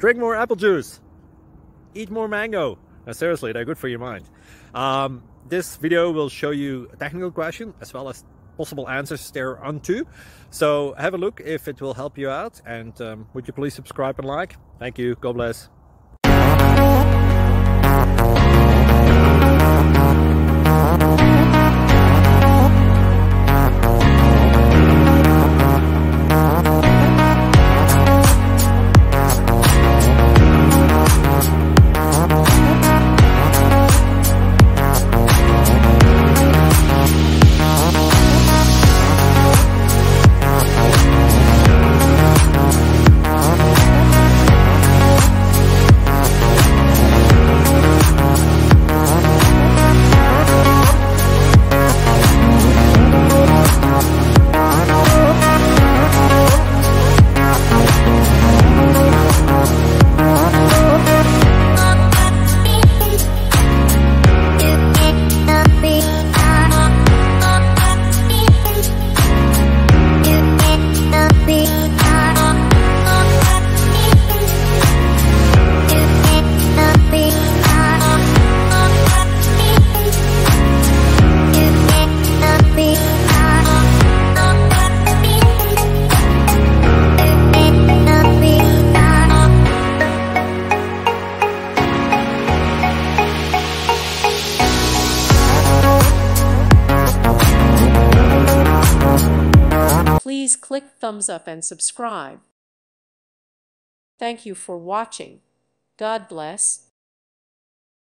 drink more apple juice, eat more mango. Seriously, they're good for your mind. This video will show you a technical question as well as possible answers thereunto. So have a look if it will help you out, and would you please subscribe and like? Thank you. God bless. Please click thumbs up and subscribe. Thank you for watching. God bless.